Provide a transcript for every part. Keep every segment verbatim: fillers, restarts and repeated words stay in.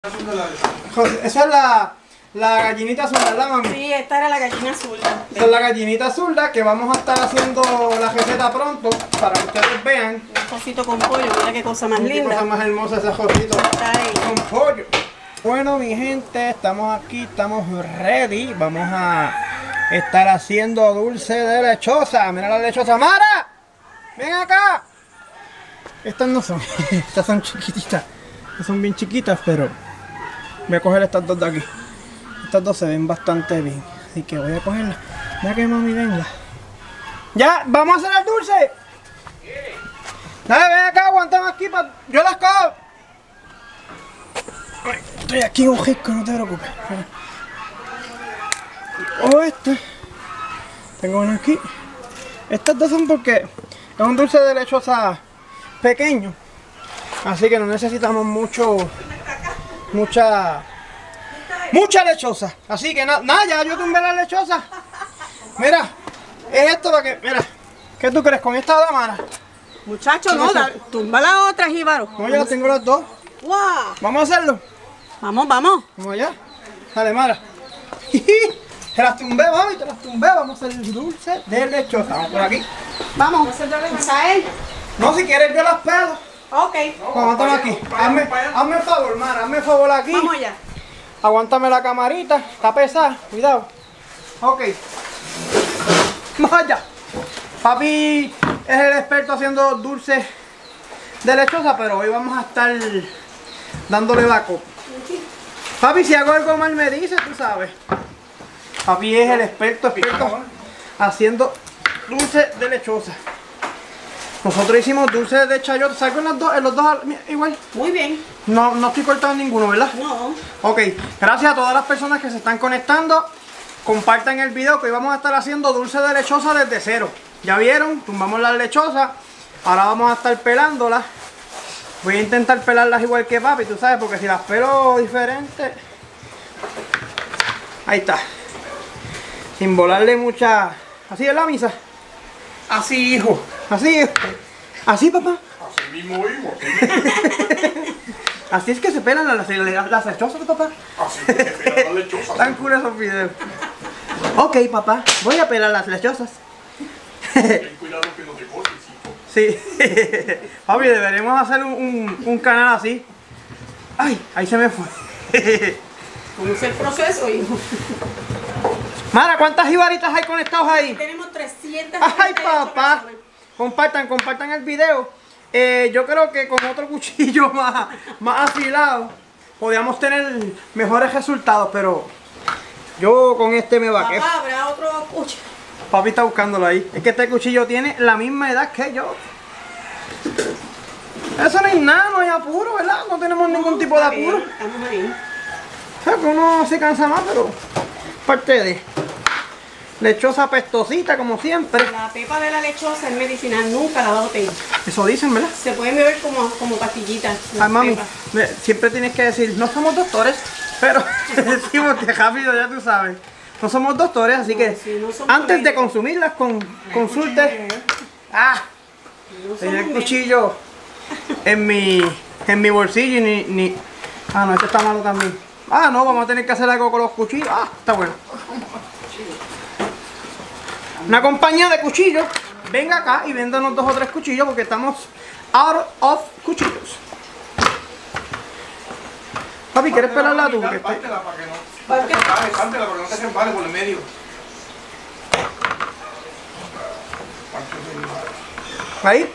Esa es la, la gallinita zurda, ¿verdad, mami? Sí, esta era la gallina zurda. Esa es la gallinita zurda que vamos a estar haciendo la receta pronto para que ustedes vean. Un cosito con pollo, mira qué cosa más Qué linda. cosa más hermosa ese jocito Está ahí. con pollo. Bueno, mi gente, estamos aquí, estamos ready. Vamos a estar haciendo dulce de lechosa. Mira la lechosa. ¡Mara! ¡Ven acá! Estas no son, estas son chiquititas. Estas son bien chiquitas, pero voy a coger estas dos de aquí. Estas dos se ven bastante bien, así que voy a cogerlas. Mira que mami venga. Ya, vamos a hacer el dulce. Dale, ven acá, aguantame aquí, pa... yo las cojo. Ay, estoy aquí un risco, no te preocupes. O este. Tengo una aquí. Estas dos son porque es un dulce de lechosa pequeño. Así que no necesitamos mucho, mucha, mucha lechosa. Así que nada, na, ya yo tumbé la lechosa. Mira, es esto para que, mira, ¿qué tú crees con esta damara? Muchacho, no, da, tumba la otra, Jíbaro. No, ya las tengo las dos. Wow. Vamos a hacerlo. Vamos, vamos. Vamos allá. Dale, Mara. Te las tumbé, mami, te las tumbé. Vamos a hacer el dulce de lechosa. Vamos por aquí. Vamos. ¿A él? No, si quieres yo las pelo. Ok. Aguántame aquí. Hazme, hazme el favor, Mara, hazme el favor aquí. Vamos allá. Aguántame la camarita, está pesada, cuidado. Ok. Vaya. Papi es el experto haciendo dulces de lechosa, pero hoy vamos a estar dándole vaco. Papi, si hago algo mal me dice, tú sabes. Papi es el experto, experto haciendo dulces de lechosa. Nosotros hicimos dulces de chayote. ¿Sabes con los dos? En los dos igual. Muy bien. No, no estoy cortando ninguno, ¿verdad? No. Ok, gracias a todas las personas que se están conectando. Compartan el video que hoy vamos a estar haciendo dulce de lechosa desde cero. Ya vieron, tumbamos las lechosas. Ahora vamos a estar pelándolas. Voy a intentar pelarlas igual que papi, tú sabes, porque si las pelo diferente. Ahí está. Sin volarle mucha. ¿Así es la misa? Así, hijo. Así, así, papá. Así mismo, hijo. Así es que se pelan las, las, las lechosas, papá. Así es que se pelan las lechosas. Están cool esos videos. Ok, papá, voy a pelar las lechosas. Ten cuidado que no te cortes, hijo. Sí. Papi, deberemos hacer un, un, un canal así. Ay, ahí se me fue. ¿Cómo es el proceso, hijo? Mara, ¿cuántas jibaritas hay conectados ahí? Tenemos trescientas. Ay, papá. Compartan, compartan el video. Eh, yo creo que con otro cuchillo más, más afilado podríamos tener mejores resultados, pero yo con este me va. Papá, habrá otro cuchillo. Papi está buscándolo ahí. Es que este cuchillo tiene la misma edad que yo. Eso no es nada, no hay apuro, ¿verdad? No tenemos no, ningún tipo de apuro. Bien, estamos ahí. O sea, que uno se cansa más, pero parte de lechosa pestosita, como siempre. La pepa de la lechosa es medicinal, nunca la boten. Eso dicen, ¿verdad? Se pueden beber como, como pastillitas. Ay, mami, me, siempre tienes que decir, no somos doctores, pero decimos que rápido, ya tú sabes. No somos doctores, así no, que si no antes médicos. De consumirlas, con, consulte. Ah, no tenía el cuchillo en mi, en mi bolsillo y ni, ni... Ah, no, este está malo también. Ah, no, vamos a tener que hacer algo con los cuchillos. Ah, está bueno. Una compañía de cuchillos, venga acá y véndanos dos o tres cuchillos porque estamos out of cuchillos. Papi, ¿quieres pelarla tú? Pártela para que no... Pártela para que no te resbale por el medio. Ahí.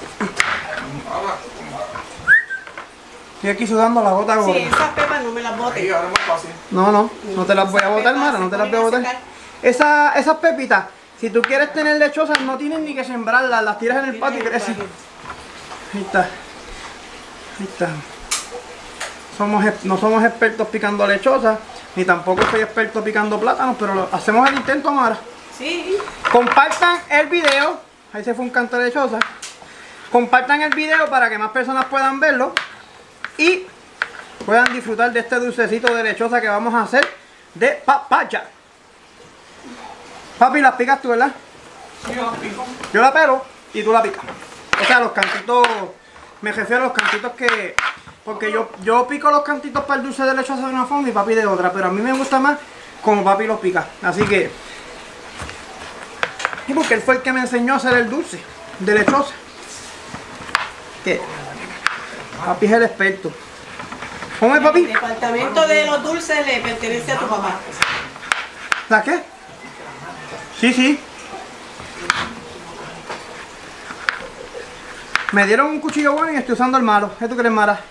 Estoy aquí sudando la gota gorda. Sí, esas pepas no me las boten. Ahí, ahora es más fácil. No, no, no te las voy a botar, Mara, no te las voy a botar. Esa, esas pepitas, si tú quieres tener lechosas, no tienes ni que sembrarlas, las tiras en el patio y crecen. Ahí está. Ahí está. Somos, no somos expertos picando lechosas, ni tampoco soy experto picando plátanos, pero lo, hacemos el intento, Mara. Sí. Compartan el video. Ahí se fue un canto de lechosa. Compartan el video para que más personas puedan verlo y puedan disfrutar de este dulcecito de lechosa que vamos a hacer de papaya. Papi, las picas tú, ¿verdad? Sí, yo las pico. Yo la pelo y tú la picas. O sea, los cantitos, me refiero a los cantitos que Porque yo, yo pico los cantitos para el dulce de lechosa de una forma y papi de otra. Pero a mí me gusta más como papi los pica. Así que... Y porque él fue el que me enseñó a hacer el dulce de lechosa. Que papi es el experto. ¿Cómo es, papi? El departamento de los dulces le pertenece a tu papá. ¿La qué? Sí, sí. Me dieron un cuchillo bueno y estoy usando el malo. ¿Qué tú crees, Mara?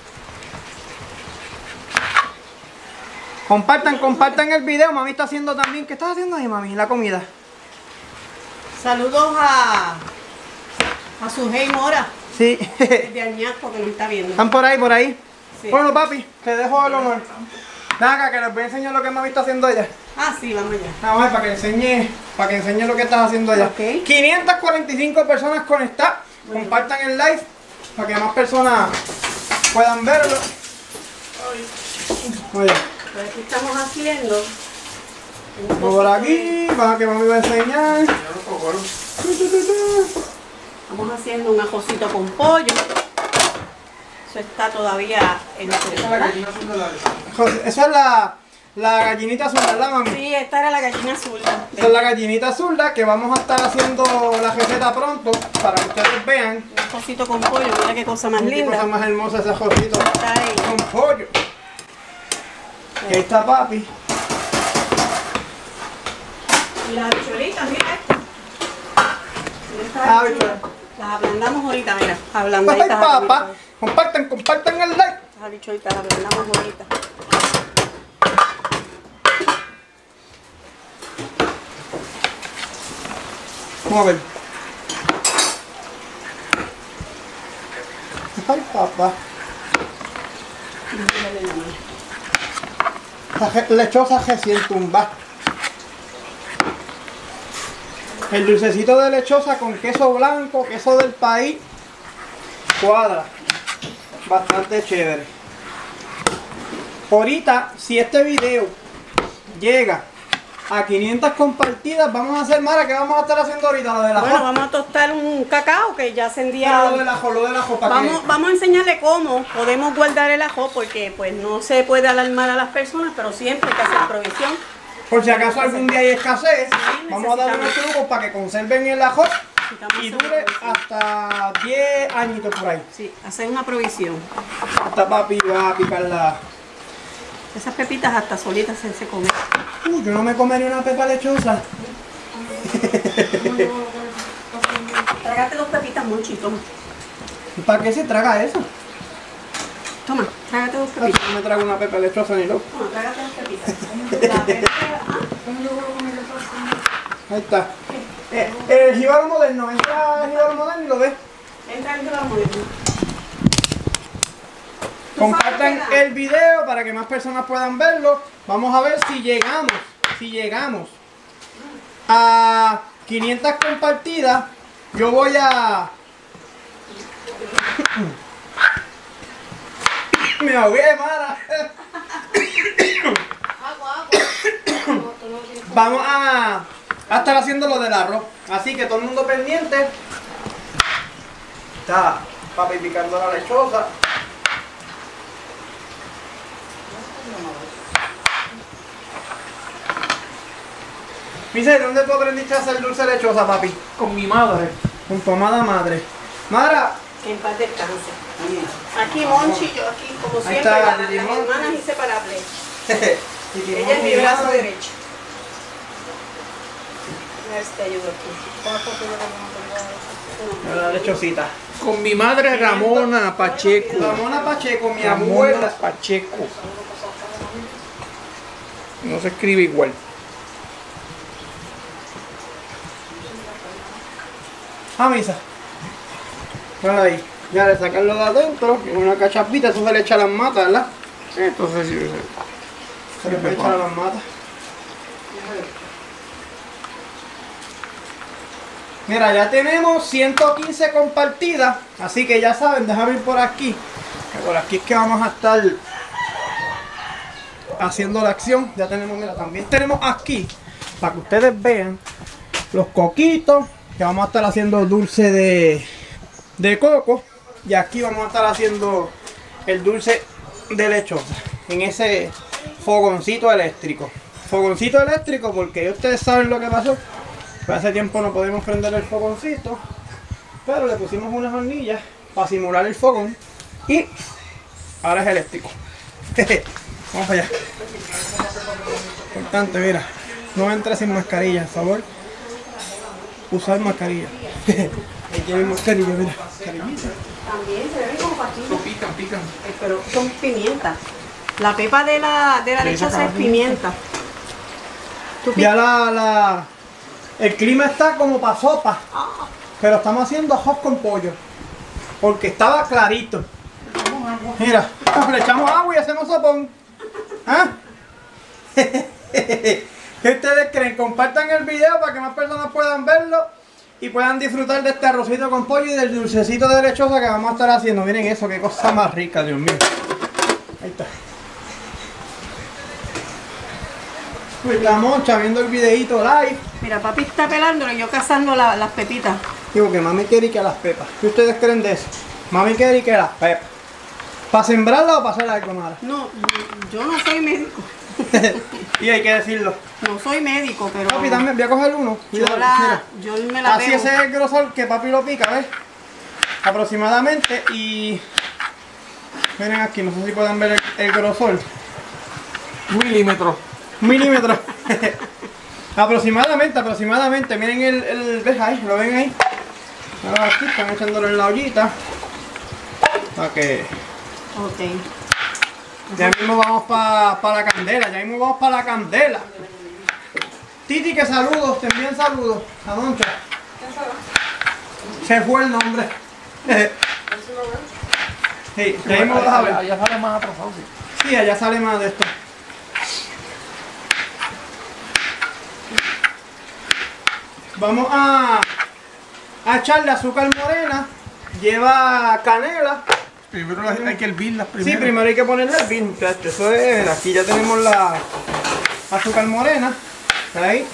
Compartan, compartan el video. Mami está haciendo también. ¿Qué estás haciendo ahí, mami? La comida. Saludos a, a su hey Mora, Sí. de Añasco, que nos está viendo. ¿Están por ahí, por ahí? Sí. Bueno, papi, te dejo el honor. Ven acá, que les voy a enseñar lo que mami está haciendo allá. Ah, sí, vamos allá. Vamos a ver, para que enseñe, para que enseñe lo que estás haciendo allá. Ok. quinientas cuarenta y cinco personas conectadas. Bueno. Compartan el live para que más personas puedan verlo. Oye, Pues aquí estamos haciendo. un por poquito aquí, para que mami va a enseñar. Estamos haciendo un ajocito con pollo. Eso está todavía en el José, esa es la, la gallinita azul, ¿verdad, mami? Sí, esta era la gallina zurda. Esa es la gallinita azulda que vamos a estar haciendo la receta pronto para que ustedes vean. Un ajocito con pollo, mira qué cosa más Qué cosa linda. más hermosa ese arrocito Está ahí. con pollo. Y ahí está papi. Y las habichuelitas, mira esto. Mira estas Ah, habichuelas. Las ablandamos ahorita, mira. Ablandaditas. Ay, aquí, papá, mira. compartan, compartan el like. Las habichuelitas las ablandamos ahorita. Vamos a ver. Ay, papá. La je- lechosa recién tumba. El dulcecito de lechosa con queso blanco, queso del país. Cuadra. Bastante chévere. Ahorita, si este video llega a quinientas compartidas, vamos a hacer, Mara, ¿qué vamos a estar haciendo ahorita? Lo del ajo. Bueno, vamos a tostar un cacao que ya se Pero envía. lo del ajo, lo del ajo, ¿para Vamos, qué? vamos a enseñarle cómo podemos guardar el ajo porque pues no se puede alarmar a las personas, pero siempre hay que hacer provisión. Por si acaso algún día hay escasez, Sí, vamos a darle unos necesitamos. trucos para que conserven el ajo Necesitamos y hacer dure una provisión. hasta diez añitos por ahí. Sí, hacer una provisión. Esta papi va a picar la... Esas pepitas hasta solitas se, se comen. Uh, yo no me comería una pepa lechosa. Trágate dos pepitas, Monchi, toma. ¿Para qué se traga eso? Toma, trágate dos No pepitas. me trago una pepa lechosa ni loco. Toma, trágate dos pepitas. La pepita, ah, Ahí está. Eh, el jíbaro moderno, entra el jíbaro moderno y lo ves. entra dentro de la moderna. Compartan el video para que más personas puedan verlo. Vamos a ver si llegamos, si llegamos a quinientas compartidas. Yo voy a... Me ahogué, Mara. Vamos a, a estar haciendo lo del arroz. Así que todo el mundo pendiente. Está papi picando la lechosa. Misa, ¿dónde tú aprendiste a hacer dulce lechosa, papi? Con mi madre. Con tu amada madre. Mara, Que en paz descanse. Aquí Monchi, yo aquí, como Ahí siempre, está, las, las Digimon. hermanas inseparables. y Ella es mi brazo madre. derecho. A ver si te ayudo aquí. La lechosita. Con mi madre Ramona Pacheco. Ramona Pacheco, mi Ramona abuela. Pacheco. No se escribe igual. Ah, Misa. Mira ahí. Ya le sacarlo de adentro, que es una cachapita, eso se le echa a las matas, ¿verdad? Entonces sí. Se le puede echar a las matas. Mira, ya tenemos ciento quince compartidas, así que ya saben, déjame ir por aquí. Que por aquí es que vamos a estar haciendo la acción. Ya tenemos, mira, también tenemos aquí, para que ustedes vean, los coquitos, que vamos a estar haciendo dulce de, de coco. Y aquí vamos a estar haciendo el dulce de lechosa en ese fogoncito eléctrico. Fogoncito eléctrico porque ustedes saben lo que pasó. Pues hace tiempo no podemos prender el fogoncito, pero le pusimos unas hornillas para simular el fogón y ahora es eléctrico. Vamos allá. Importante, mira, no entres sin mascarilla, por favor. Usar mascarilla. Ahí tienen mascarilla, mira. También se ven como patillas. Pican, pican. Eh, Pero son pimienta. La pepa de la, de la lechosa es pimienta. ¿Tú Ya la, la, el clima está como para sopa, pero estamos haciendo arroz con pollo, porque estaba clarito. Mira, le echamos agua y hacemos sopón. ¿Ah? ¿Qué ustedes creen? Compartan el video para que más personas puedan verlo y puedan disfrutar de este arrocito con pollo y del dulcecito de lechosa que vamos a estar haciendo. Miren eso, qué cosa más rica, Dios mío. Ahí está. La Moncha viendo el videito live. Mira, papi está pelándolo y yo cazando la- las pepitas. Digo que mami quiere que las pepas. ¿Qué ustedes creen de eso? Mami quiere que las pepas. ¿Para sembrarla o para hacer algo, Mara? No, yo no soy médico. Y hay que decirlo. No soy médico, pero Papi, dame, voy a coger uno. yo, Cuidado, la, mira. yo me la Así pego. ese es el grosor que papi lo pica, ¿ves? Aproximadamente. Y miren aquí, no sé si pueden ver el, el grosor. Milímetros. Milímetros. aproximadamente, aproximadamente. Miren el, el, ¿ves ahí? ¿Lo ven ahí? Ahora aquí están echándolo en la ollita. Para que Ok. ya mismo vamos para pa la candela. Ya mismo vamos para la candela. Titi, que saludos, te envían saludos. A Moncha. Se fue el nombre. Sí, ya mismo vas a ver. Allá sale más atrasado, sí. Sí, allá sale más de esto. Vamos a, a echarle azúcar morena. Lleva canela. Primero las- hay que hervirlas primero. Sí, primero hay que ponerle el vino, muchachos. Eso es, aquí ya tenemos la azúcar morena. Ahí.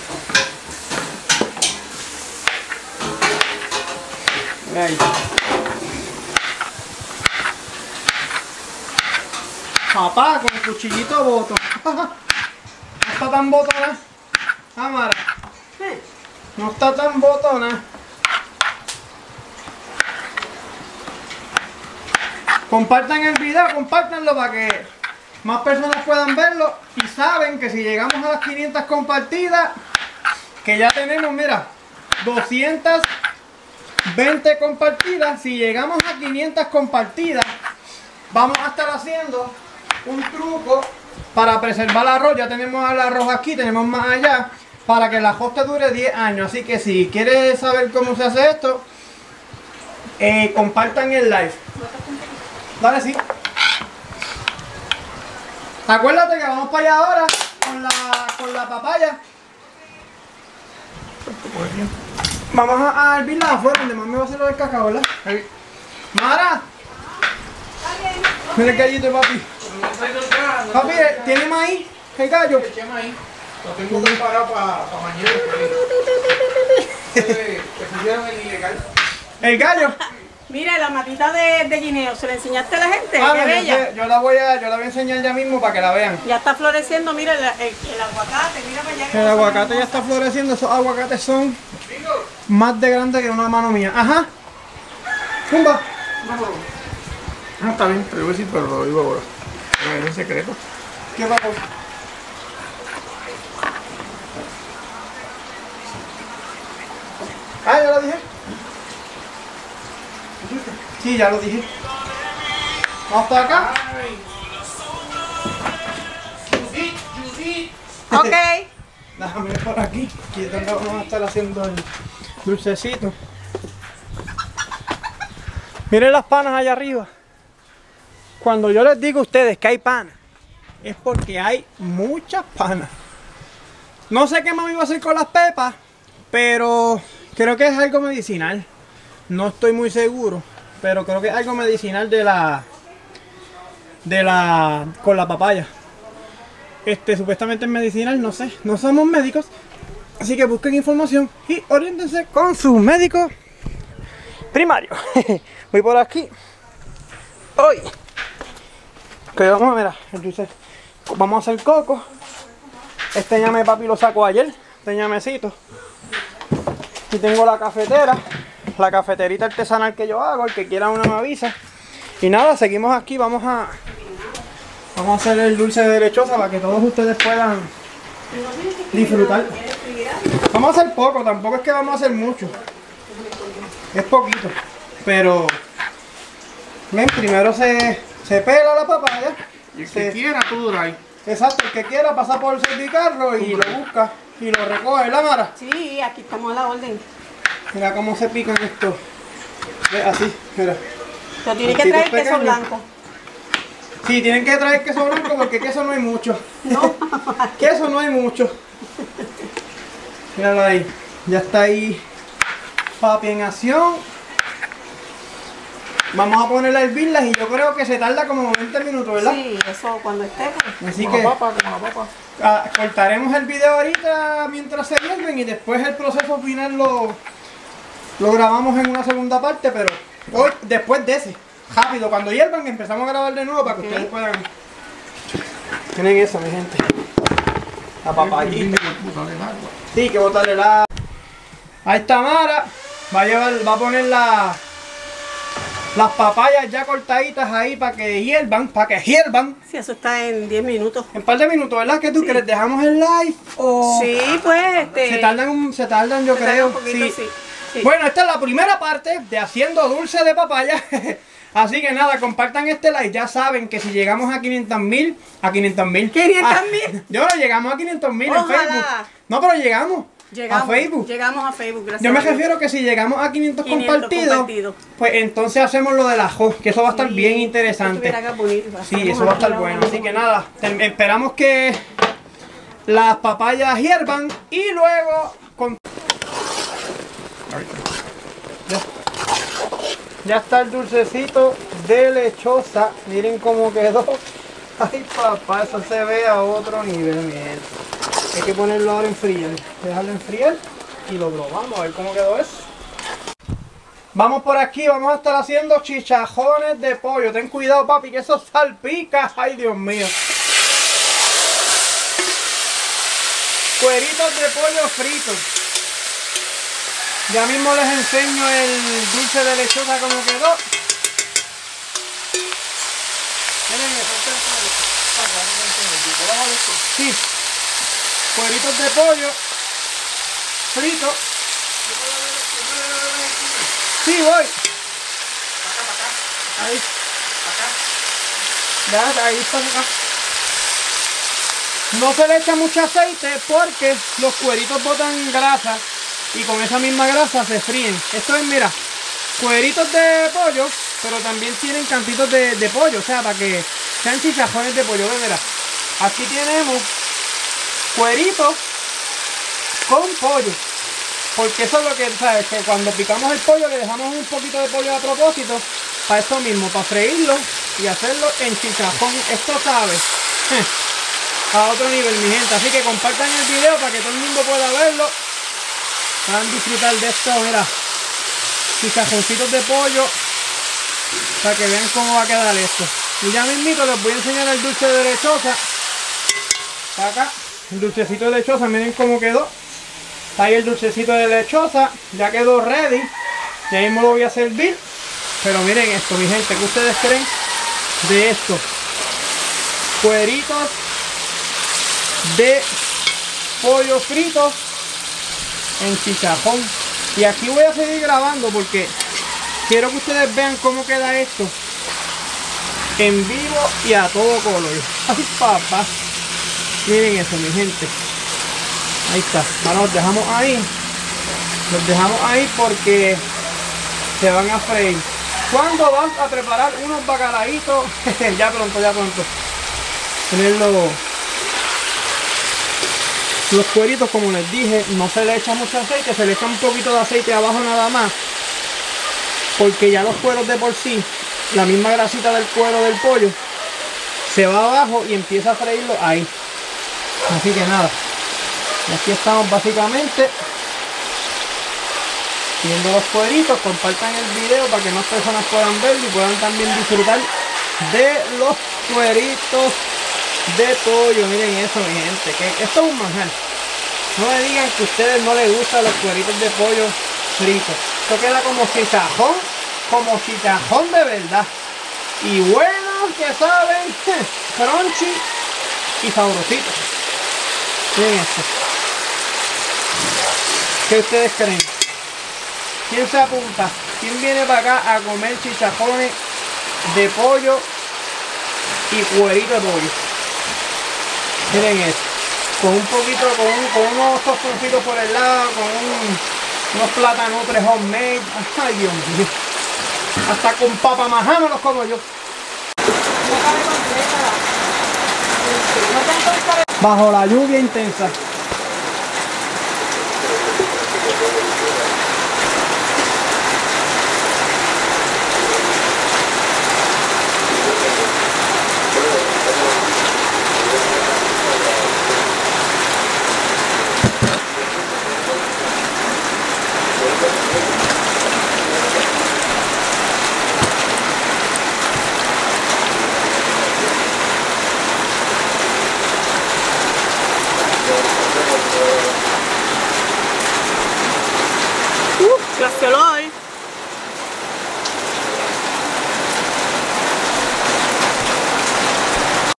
Ahí. Papá, con el cuchillito boto. No está tan botona. Cámara. No está tan botona. Compartan el video, compártanlo para que más personas puedan verlo y saben que si llegamos a las quinientas compartidas, que ya tenemos, mira, doscientas veinte compartidas, si llegamos a quinientas compartidas, vamos a estar haciendo un truco para preservar el arroz. Ya tenemos el arroz aquí, tenemos más allá, para que el arroz te dure diez años. Así que si quieres saber cómo se hace esto, eh, compartan el live. Dale, sí. Acuérdate que vamos para allá ahora con la, con la papaya. Vamos a, a hervirla afuera, donde más me va a hacer lo del cacao, ¿verdad? Ahí. Mara. Mira el gallito de papi. Papi, ¿tiene maíz? ¿Qué gallo? Eché maíz. Lo tengo preparado para pa mañana. Que que pusieron el ilegal. El gallo. Mira, la matita de, de guineo, ¿se la enseñaste a la gente? Ah, ¡Qué no, yo, bella! sé, yo la voy a, yo la voy a enseñar ya mismo para que la vean. Ya está floreciendo, mira el, el, el aguacate, mira para allá. que El cosa aguacate ya hermosa. está floreciendo. Esos aguacates son más de grandes que una mano mía. Ajá. Pumba. Ah, está bien, te lo voy a decir, pero lo digo ahora. No, es un secreto. ¿Qué va a pasar? Ah, ya lo dije. Sí, ya lo dije. Vamos para acá. Judith, Judith. Ok. Déjame ver por aquí. Aquí es donde vamos a estar haciendo el dulcecito. Miren las panas allá arriba. Cuando yo les digo a ustedes que hay panas, es porque hay muchas panas. No sé qué mami va a hacer con las pepas, pero creo que es algo medicinal. No estoy muy seguro, pero creo que es algo medicinal de la de la con la papaya. Este supuestamente es medicinal, no sé, no somos médicos, así que busquen información y oriéntense con su médico primario. Voy por aquí. Hoy Que vamos a ver, el dulce. Vamos a hacer coco. Este ñame papi lo sacó ayer, este ñamecito. Y tengo la cafetera, la cafeterita artesanal que yo hago, el que quiera una me avisa. Y nada, seguimos aquí, vamos a vamos a hacer el dulce de lechosa para que todos ustedes puedan disfrutar. Vamos a hacer poco, tampoco es que vamos a hacer mucho. Es poquito, pero ven, primero se, se pela la papaya. Y el se, que quiera, tú drive. Exacto, el que quiera pasa por el certicarro y lo busca y lo recoge, ¿la Mara? Sí, aquí estamos a la orden. Mira cómo se pican estos. Ve, así, mira. Pero tiene que Trocitos traer queso pequeños. blanco. Sí, tienen que traer queso blanco porque queso no hay mucho. No. Queso no hay mucho. Míralo ahí. Ya está ahí papi en acción. Vamos a ponerla a hervirlas y yo creo que se tarda como veinte minutos, ¿verdad? Sí, eso cuando esté. Pues. Así Como que la papa, como la papa. ah, cortaremos el video ahorita mientras se hierven y después el proceso final lo, lo grabamos en una segunda parte, pero hoy, después de ese, rápido, cuando hiervan empezamos a grabar de nuevo para que Ok. ustedes puedan. Tienen eso, mi gente. La papayita. Sí, hay que botarle la. Ahí está Mara. Va a llevar, va a poner la, las papayas ya cortaditas ahí para que hiervan, para que hiervan. Sí, eso está en diez minutos. En un par de minutos, ¿verdad? ¿Qué tú Sí. crees? ¿Dejamos el live o...? Sí, pues este. Se tardan, un- se tardan yo se tarda creo. un poquito, sí. sí. Sí. Bueno, esta es la primera parte de haciendo dulce de papaya. Así que nada, compartan este like. Ya saben que si llegamos a quinientos mil, a quinientos mil. ¿quinientos mil? Yo no llegamos a quinientos mil en Ojalá. Facebook. No, pero llegamos. Llegamos, a Facebook. Llegamos a Facebook, gracias. Yo me a Dios. refiero que si llegamos a quinientos, quinientos compartidos, compartidos. pues entonces hacemos lo del ajo, que eso va a estar Sí, bien esto interesante. estuviera acá bonito. Sí, Hacemos eso va a aquí estar la bueno. hora. Así que nada, te- esperamos que las papayas hiervan y luego con... Ya. Ya está el dulcecito de lechosa. Miren cómo quedó. Ay papá, eso se ve a otro nivel, miren. Hay que ponerlo ahora a enfriar. Dejarlo enfriar y lo probamos a ver cómo quedó eso. Vamos por aquí, vamos a estar haciendo chichajones de pollo. Ten cuidado, papi, que eso salpica. Ay, Dios mío. Cueritos de pollo fritos. Ya mismo les enseño el dulce de lechosa como quedó. Miren eso. Sí. Cueritos de pollo fritos. Sí, voy. Ahí. Ya, ahí está acá. No se le echa mucho aceite porque los cueritos botan grasa y con esa misma grasa se fríen. Esto es, mira, cueritos de pollo, pero también tienen cantitos de, de pollo, o sea, para que sean chichajones de pollo. Mira, aquí tenemos cueritos con pollo. Porque eso es lo que, ¿sabes? Que cuando picamos el pollo le dejamos un poquito de pollo a propósito para esto mismo, para freírlo y hacerlo en chichajón. Esto sabe eh, a otro nivel, mi gente. Así que compartan el video para que todo el mundo pueda verlo. Puedan disfrutar de esto, mira, chichajoncitos de pollo, para que vean cómo va a quedar esto. Y ya mismito les voy a enseñar el dulce de lechosa. Para acá, el dulcecito de lechosa, miren cómo quedó. Está ahí el dulcecito de lechosa, ya quedó ready. Ya mismo lo voy a servir. Pero miren esto, mi gente, ¿qué ustedes creen de esto? Cueritos de pollo fritos en chichajón. Y aquí voy a seguir grabando porque quiero que ustedes vean cómo queda esto en vivo y a todo color. Ay, papá. Miren eso, mi gente. Ahí está. Ahora los dejamos ahí. Los dejamos ahí porque se van a freír. ¿Cuándo vas a preparar unos bacalaitos? Ya pronto, ya pronto. Tener los, los cueritos, como les dije, no se le echa mucho aceite, se le echa un poquito de aceite abajo nada más. Porque ya los cueros de por sí, la misma grasita del cuero del pollo, se va abajo y empieza a freírlo ahí. Así que nada. Y aquí estamos básicamente viendo los cueritos. Compartan el video para que más personas puedan verlo y puedan también disfrutar de los cueritos de pollo. Miren eso, mi gente, que esto es un manjar. No me digan que a ustedes no les gustan los cueritos de pollo fritos. Esto queda como chicharrón, como chicharrón de verdad. Y bueno, que saben, crunchy y sabrosito. Miren esto. ¿Qué ustedes creen? ¿Quién se apunta? ¿Quién viene para acá a comer chicharrones de pollo y cuerito de pollo? Miren esto. Con un poquito, con, un, con unos tostoncitos por el lado, con un, unos platanutres homemade. Ay, Dios mío. Hasta con papa majá me los como yo. Bajo la lluvia intensa. Uh, clase olor.